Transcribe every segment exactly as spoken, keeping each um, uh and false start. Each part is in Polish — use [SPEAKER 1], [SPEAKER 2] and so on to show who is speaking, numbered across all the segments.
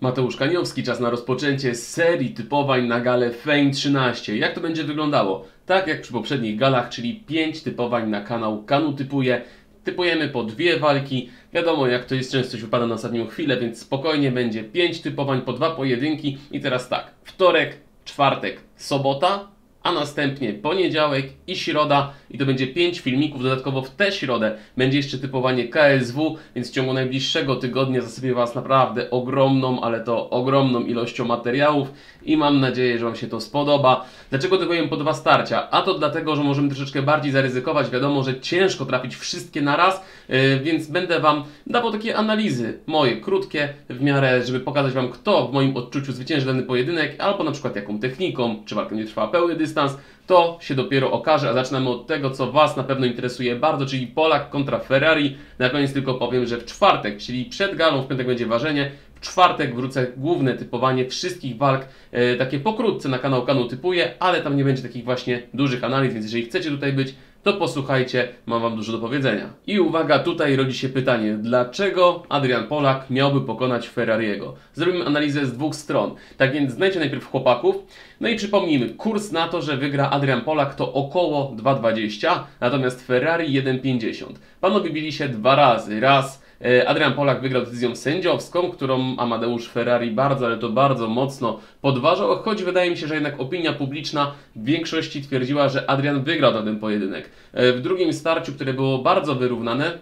[SPEAKER 1] Mateusz Kaniowski, czas na rozpoczęcie serii typowań na galę Fame trzynaście. Jak to będzie wyglądało? Tak jak przy poprzednich galach, czyli pięć typowań na kanał Kanu Typuje. Typujemy po dwie walki. Wiadomo, jak to jest, często się wypada na ostatnią chwilę, więc spokojnie będzie pięć typowań po dwa pojedynki. I teraz tak, wtorek, czwartek, sobota, a następnie poniedziałek i środa i to będzie pięć filmików. Dodatkowo w tę środę będzie jeszcze typowanie K S W, więc w ciągu najbliższego tygodnia zasypię Was naprawdę ogromną, ale to ogromną ilością materiałów i mam nadzieję, że Wam się to spodoba. Dlaczego typujemy po dwa starcia? A to dlatego, że możemy troszeczkę bardziej zaryzykować. Wiadomo, że ciężko trafić wszystkie na raz, yy, więc będę Wam dawał takie analizy moje, krótkie w miarę, żeby pokazać Wam, kto w moim odczuciu zwycięży dany pojedynek, albo na przykład jaką techniką, czy walka będzie trwała pełny dystans. To się dopiero okaże, a zaczynamy od tego, co Was na pewno interesuje bardzo, czyli Polak kontra Ferrari. Na koniec tylko powiem, że w czwartek, czyli przed galą, w piątek będzie ważenie, w czwartek wrócę główne typowanie wszystkich walk, e, takie pokrótce na kanał Kanu Typuje, ale tam nie będzie takich właśnie dużych analiz, więc jeżeli chcecie tutaj być, to posłuchajcie, mam Wam dużo do powiedzenia. I uwaga, tutaj rodzi się pytanie, dlaczego Adrian Polak miałby pokonać Ferrariego? Zrobimy analizę z dwóch stron. Tak więc znajdźcie najpierw chłopaków, no i przypomnijmy, kurs na to, że wygra Adrian Polak to około dwa dwadzieścia, natomiast Ferrari jeden pięćdziesiąt. Panowie bili się dwa razy, raz Adrian Polak wygrał decyzją sędziowską, którą Amadeusz Ferrari bardzo, ale to bardzo mocno podważał, choć wydaje mi się, że jednak opinia publiczna w większości twierdziła, że Adrian wygrał ten pojedynek. W drugim starciu, które było bardzo wyrównane,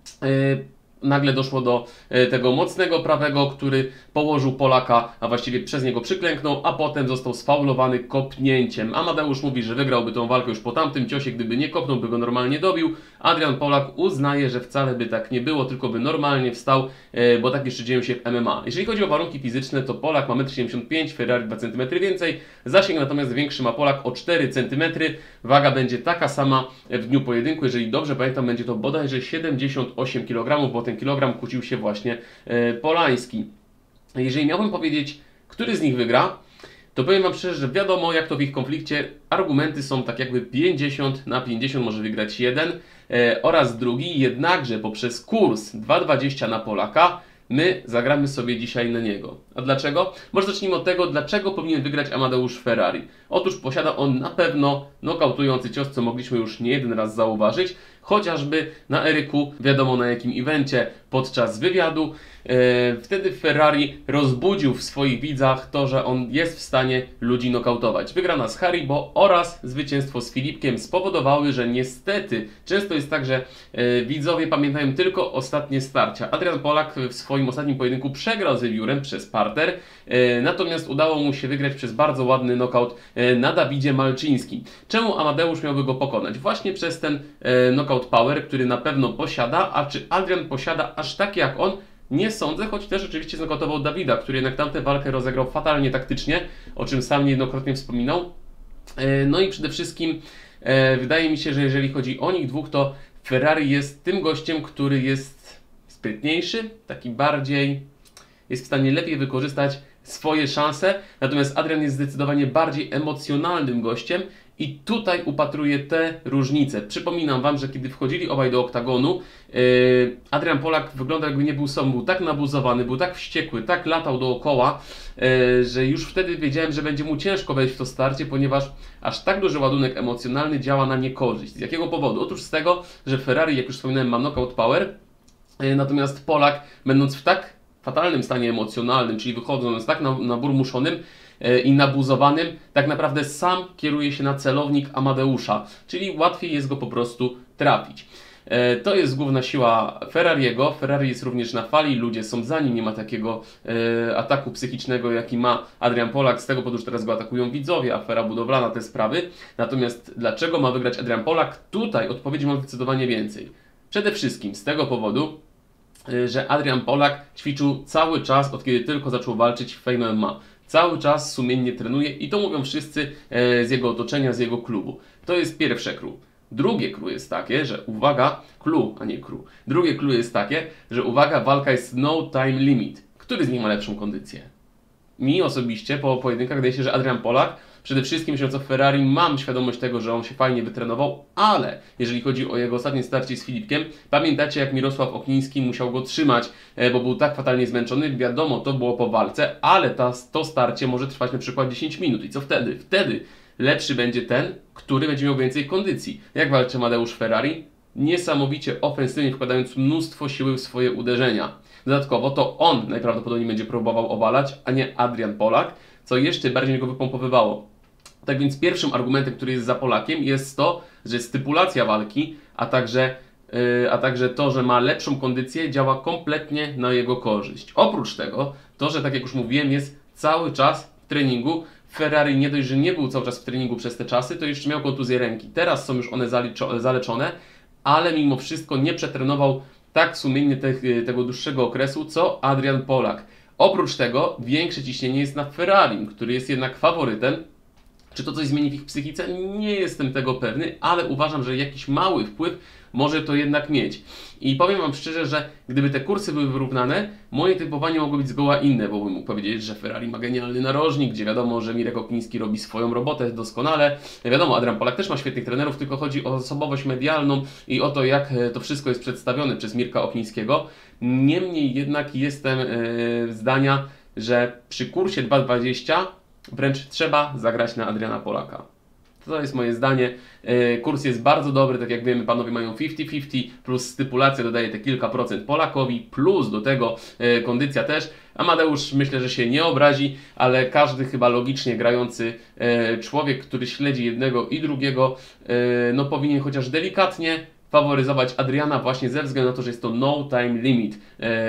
[SPEAKER 1] nagle doszło do tego mocnego prawego, który położył Polaka, a właściwie przez niego przyklęknął, a potem został sfaulowany kopnięciem. Amadeusz mówi, że wygrałby tą walkę już po tamtym ciosie, gdyby nie kopnął, by go normalnie dobił. Adrian Polak uznaje, że wcale by tak nie było, tylko by normalnie wstał, bo tak jeszcze dzieją się w M M A. Jeżeli chodzi o warunki fizyczne, to Polak ma metr siedemdziesiąt pięć, Ferrari dwa centymetry więcej, zasięg natomiast większy ma Polak o cztery centymetry, waga będzie taka sama w dniu pojedynku, jeżeli dobrze pamiętam, będzie to bodajże siedemdziesiąt osiem kilogramów, bo ten kilogram kłócił się właśnie Polański. Jeżeli miałbym powiedzieć, który z nich wygra, to powiem Wam szczerze, że wiadomo, jak to w ich konflikcie, argumenty są tak jakby pięćdziesiąt na pięćdziesiąt, może wygrać jeden e, oraz drugi, jednakże poprzez kurs dwa dwadzieścia na Polaka my zagramy sobie dzisiaj na niego. A dlaczego? Może zacznijmy od tego, dlaczego powinien wygrać Amadeusz Ferrari. Otóż posiada on na pewno nokautujący cios, co mogliśmy już nie jeden raz zauważyć, chociażby na Eryku, wiadomo na jakim evencie, podczas wywiadu. E, wtedy Ferrari rozbudził w swoich widzach to, że on jest w stanie ludzi nokautować. Wygrana z Haribo oraz zwycięstwo z Filipkiem spowodowały, że niestety często jest tak, że e, widzowie pamiętają tylko ostatnie starcia. Adrian Polak w swoim ostatnim pojedynku przegrał z Wiewiórem przez parter, e, natomiast udało mu się wygrać przez bardzo ładny knockout e, na Dawidzie Malczyńskim. Czemu Amadeusz miałby go pokonać? Właśnie przez ten e, knockout power, który na pewno posiada, a czy Adrian posiada aż taki jak on? Nie sądzę, choć też oczywiście znokautował Dawida, który jednak tamtę walkę rozegrał fatalnie taktycznie, o czym sam niejednokrotnie wspominał. No i przede wszystkim e, wydaje mi się, że jeżeli chodzi o nich dwóch, to Ferrari jest tym gościem, który jest sprytniejszy, taki bardziej, jest w stanie lepiej wykorzystać swoje szanse, natomiast Adrian jest zdecydowanie bardziej emocjonalnym gościem i tutaj upatruję te różnice. Przypominam Wam, że kiedy wchodzili obaj do oktagonu, yy, Adrian Polak wyglądał jakby nie był sobą, był tak nabuzowany, był tak wściekły, tak latał dookoła, yy, że już wtedy wiedziałem, że będzie mu ciężko wejść w to starcie, ponieważ aż tak duży ładunek emocjonalny działa na niekorzyść. Z jakiego powodu? Otóż z tego, że Ferrari, jak już wspominałem, ma knockout power, yy, natomiast Polak, będąc w tak fatalnym stanie emocjonalnym, czyli wychodząc tak naburmuszonym i nabuzowanym, tak naprawdę sam kieruje się na celownik Amadeusza, czyli łatwiej jest go po prostu trafić. To jest główna siła Ferrariego. Ferrari jest również na fali, ludzie są za nim, nie ma takiego e, ataku psychicznego, jaki ma Adrian Polak, z tego powodu, że teraz go atakują widzowie, afera budowlana, te sprawy. Natomiast dlaczego ma wygrać Adrian Polak? Tutaj odpowiedzi mam zdecydowanie więcej. Przede wszystkim z tego powodu, że Adrian Polak ćwiczył cały czas, od kiedy tylko zaczął walczyć w Fame M M A. Cały czas sumiennie trenuje i to mówią wszyscy z jego otoczenia, z jego klubu. To jest pierwsze clue. Drugie clue jest takie, że uwaga, clue, a nie clue. Drugie clue jest takie, że uwaga, walka jest no time limit. Który z nich ma lepszą kondycję? mi osobiście po pojedynkach wydaje się, że Adrian Polak, przede wszystkim myśląc o Ferrari, mam świadomość tego, że on się fajnie wytrenował, ale jeżeli chodzi o jego ostatnie starcie z Filipkiem, pamiętacie jak Mirosław Okniński musiał go trzymać, bo był tak fatalnie zmęczony, wiadomo, to było po walce, ale ta, to starcie może trwać na przykład dziesięć minut i co wtedy? Wtedy lepszy będzie ten, który będzie miał więcej kondycji. Jak walczy Amadeusz Ferrari? Niesamowicie ofensywnie wkładając mnóstwo siły w swoje uderzenia. Dodatkowo to on najprawdopodobniej będzie próbował obalać, a nie Adrian Polak, co jeszcze bardziej go wypompowywało. Tak więc pierwszym argumentem, który jest za Polakiem, jest to, że stypulacja walki, a także, yy, a także to, że ma lepszą kondycję, działa kompletnie na jego korzyść. Oprócz tego, to, że tak jak już mówiłem, jest cały czas w treningu. Ferrari nie dość, że nie był cały czas w treningu przez te czasy, to jeszcze miał kontuzję ręki. Teraz są już one zaleczone, ale mimo wszystko nie przetrenował tak sumiennie te, tego dłuższego okresu, co Adrian Polak. Oprócz tego większe ciśnienie jest na Ferrari, który jest jednak faworytem. Czy to coś zmieni w ich psychice? Nie jestem tego pewny, ale uważam, że jakiś mały wpływ może to jednak mieć. I powiem Wam szczerze, że gdyby te kursy były wyrównane, moje typowanie mogło być zgoła inne, bo bym mógł powiedzieć, że Ferrari ma genialny narożnik, gdzie wiadomo, że Mirek Okniński robi swoją robotę doskonale. Wiadomo, Adrian Polak też ma świetnych trenerów, tylko chodzi o osobowość medialną i o to, jak to wszystko jest przedstawione przez Mirka Oknińskiego. Niemniej jednak jestem yy, zdania, że przy kursie dwa dwadzieścia wręcz trzeba zagrać na Adriana Polaka. To jest moje zdanie. Kurs jest bardzo dobry, tak jak wiemy, panowie mają pięćdziesiąt pięćdziesiąt, plus stypulacja dodaje te kilka procent Polakowi, plus do tego kondycja też. Amadeusz myślę, że się nie obrazi, ale każdy chyba logicznie grający człowiek, który śledzi jednego i drugiego, no powinien chociaż delikatnie faworyzować Adriana właśnie ze względu na to, że jest to no time limit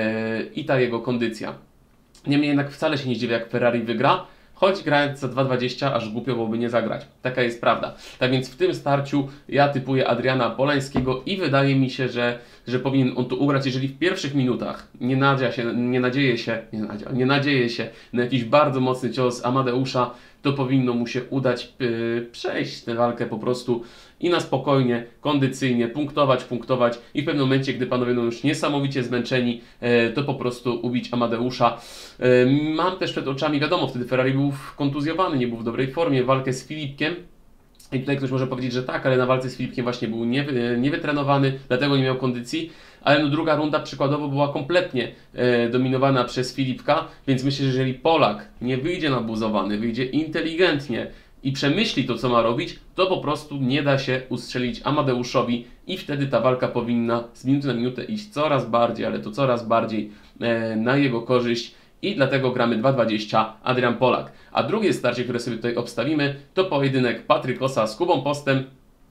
[SPEAKER 1] i ta jego kondycja. Niemniej jednak wcale się nie zdziwię, jak Ferrari wygra, choć grając za dwa dwadzieścia aż głupio byłoby nie zagrać. Taka jest prawda. Tak więc w tym starciu ja typuję Adriana Polańskiego i wydaje mi się, że, że powinien on to ugrać, jeżeli w pierwszych minutach nie, nadzieja się, nie nadzieje się, nie, nadzieja, nie nadzieje się na jakiś bardzo mocny cios Amadeusza, to powinno mu się udać yy, przejść tę walkę po prostu i na spokojnie, kondycyjnie, punktować, punktować i w pewnym momencie, gdy panowie będą już niesamowicie zmęczeni, yy, to po prostu ubić Amadeusza. Yy, mam też przed oczami, wiadomo, wtedy Ferrari był kontuzjowany, nie był w dobrej formie, walkę z Filipkiem. I tutaj ktoś może powiedzieć, że tak, ale na walce z Filipkiem właśnie był niewy, niewytrenowany, dlatego nie miał kondycji. Ale no druga runda przykładowo była kompletnie e, dominowana przez Filipka, więc myślę, że jeżeli Polak nie wyjdzie nabuzowany, wyjdzie inteligentnie i przemyśli to, co ma robić, to po prostu nie da się ustrzelić Amadeuszowi i wtedy ta walka powinna z minuty na minutę iść coraz bardziej, ale to coraz bardziej e, na jego korzyść. I dlatego gramy dwa dwadzieścia Adrian Polak. A drugie starcie, które sobie tutaj obstawimy, to pojedynek Patrykosa z Kubą Postem.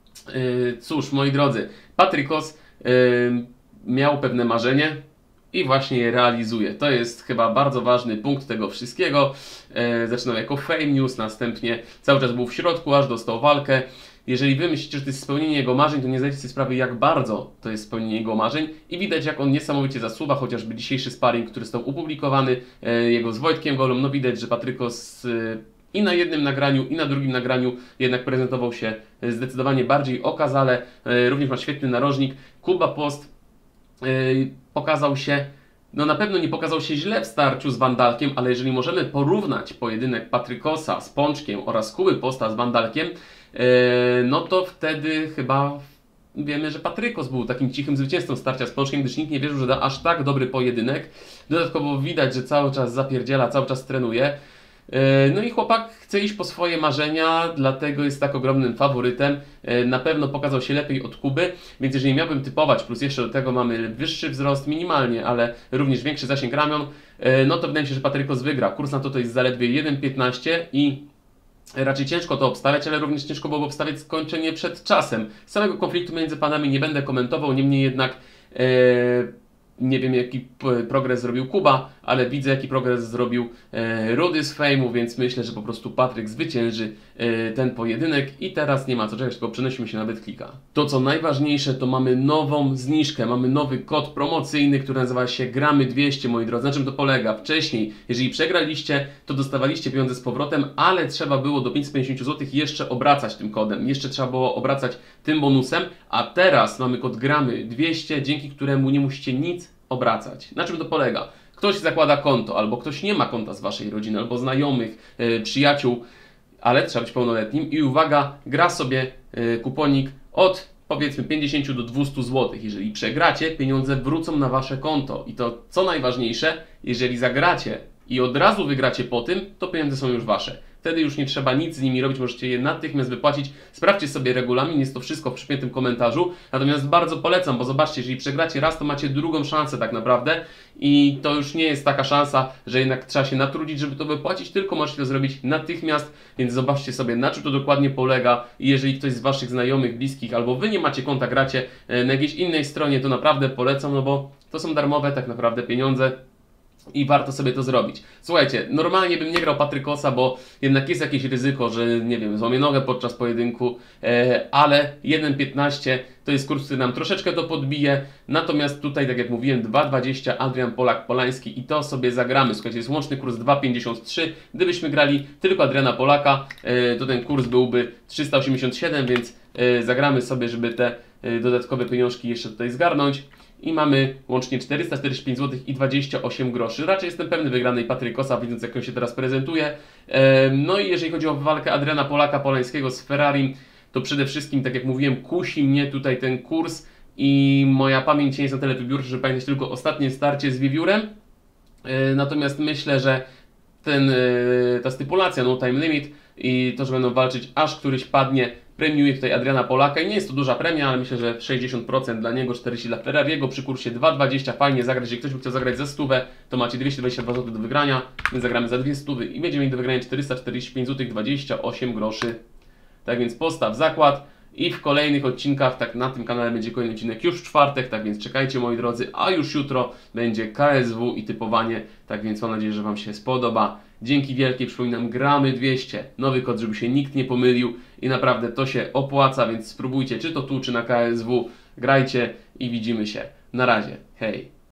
[SPEAKER 1] Yy, cóż, moi drodzy, Patrykos yy, miał pewne marzenie i właśnie je realizuje. To jest chyba bardzo ważny punkt tego wszystkiego. Yy, zaczynał jako Fame News, następnie cały czas był w środku, aż dostał walkę. Jeżeli wy myślicie, że to jest spełnienie jego marzeń, to nie zdajecie sobie sprawy, jak bardzo to jest spełnienie jego marzeń i widać, jak on niesamowicie zasuwa, chociażby dzisiejszy sparring, który został opublikowany, e, jego z Wojtkiem Golą, no widać, że Patrykos e, i na jednym nagraniu, i na drugim nagraniu jednak prezentował się zdecydowanie bardziej okazale, e, również ma świetny narożnik. Kuba Post e, pokazał się, no na pewno nie pokazał się źle w starciu z Wandalkiem, ale jeżeli możemy porównać pojedynek Patrykosa z Pączkiem oraz Kuby Posta z Wandalkiem, no to wtedy chyba wiemy, że Patrykos był takim cichym zwycięzcą starcia z Pączkiem, gdyż nikt nie wierzył, że da aż tak dobry pojedynek. Dodatkowo widać, że cały czas zapierdziela, cały czas trenuje. No i chłopak chce iść po swoje marzenia, dlatego jest tak ogromnym faworytem. Na pewno pokazał się lepiej od Kuby, więc jeżeli miałbym typować, plus jeszcze do tego mamy wyższy wzrost minimalnie, ale również większy zasięg ramion, no to wydaje mi się, że Patrykos wygra. Kurs na to to jest zaledwie jeden piętnaście i raczej ciężko to obstawiać, ale również ciężko byłoby obstawiać skończenie przed czasem. Samego konfliktu między panami nie będę komentował, niemniej jednak e, nie wiem, jaki progres zrobił Kuba, ale widzę, jaki progres zrobił e, Rudy z Fame'u, więc myślę, że po prostu Patryk zwycięży e, ten pojedynek i teraz nie ma co czekać, tylko przenosimy się na BetClicka. To, co najważniejsze, to mamy nową zniżkę, mamy nowy kod promocyjny, który nazywa się Gramy dwieście, moi drodzy. Na czym to polega? Wcześniej, jeżeli przegraliście, to dostawaliście pieniądze z powrotem, ale trzeba było do pięćset pięćdziesiąt złotych jeszcze obracać tym kodem, jeszcze trzeba było obracać tym bonusem, a teraz mamy kod Gramy dwieście, dzięki któremu nie musicie nic obracać. Na czym to polega? ktoś zakłada konto, albo ktoś nie ma konta z waszej rodziny, albo znajomych, yy, przyjaciół, ale trzeba być pełnoletnim i uwaga, gra sobie yy, kuponik od powiedzmy pięćdziesiąt do dwustu złotych. Jeżeli przegracie, pieniądze wrócą na wasze konto i to co najważniejsze, jeżeli zagracie i od razu wygracie po tym, to pieniądze są już wasze. Wtedy już nie trzeba nic z nimi robić, możecie je natychmiast wypłacić. Sprawdźcie sobie regulamin, jest to wszystko w przypiętym komentarzu. Natomiast bardzo polecam, bo zobaczcie, jeżeli przegracie raz, to macie drugą szansę tak naprawdę i to już nie jest taka szansa, że jednak trzeba się natrudzić, żeby to wypłacić, tylko możecie to zrobić natychmiast, więc zobaczcie sobie, na czym to dokładnie polega i jeżeli ktoś z waszych znajomych, bliskich albo wy nie macie konta, gracie na jakiejś innej stronie, to naprawdę polecam, no bo to są darmowe tak naprawdę pieniądze. I warto sobie to zrobić. Słuchajcie, normalnie bym nie grał Patrykosa, bo jednak jest jakieś ryzyko, że nie wiem, złamie nogę podczas pojedynku, e, ale jeden piętnaście to jest kurs, który nam troszeczkę to podbije. Natomiast tutaj, tak jak mówiłem, dwa dwadzieścia Adrian Polak Polański i to sobie zagramy. Słuchajcie, jest łączny kurs dwa pięćdziesiąt trzy. Gdybyśmy grali tylko Adriana Polaka, e, to ten kurs byłby trzysta osiemdziesiąt siedem, więc e, zagramy sobie, żeby te e, dodatkowe pieniążki jeszcze tutaj zgarnąć. I mamy łącznie czterysta czterdzieści pięć złotych i dwadzieścia osiem groszy. Raczej jestem pewny wygranej Patrykosa, widząc jak on się teraz prezentuje. No i jeżeli chodzi o walkę Adriana Polaka Polańskiego z Ferrarim, to przede wszystkim, tak jak mówiłem, kusi mnie tutaj ten kurs i moja pamięć nie jest na tyle wybiórcza, żeby pamiętać tylko ostatnie starcie z wiewiórem. Natomiast myślę, że ten, ta stypulacja no time limit i to, że będą walczyć aż któryś padnie, premiuje tutaj Adriana Polaka i nie jest to duża premia, ale myślę, że sześćdziesiąt procent dla niego, czterdzieści procent dla Ferrariego przy kursie dwa dwadzieścia. Fajnie zagrać, jeżeli ktoś by chciał zagrać za stówę, to macie dwieście dwadzieścia dwa złote do wygrania, więc zagramy za dwie stówy i będziemy mieli do wygrania czterysta czterdzieści pięć złotych dwadzieścia osiem groszy. Tak więc postaw zakład i w kolejnych odcinkach, tak na tym kanale będzie kolejny odcinek już w czwartek, tak więc czekajcie moi drodzy, a już jutro będzie K S W i typowanie, tak więc mam nadzieję, że wam się spodoba. Dzięki wielkie, przypominam, gramy dwieście, nowy kod, żeby się nikt nie pomylił i naprawdę to się opłaca, więc spróbujcie, czy to tu, czy na K S W, grajcie i widzimy się. Na razie, hej!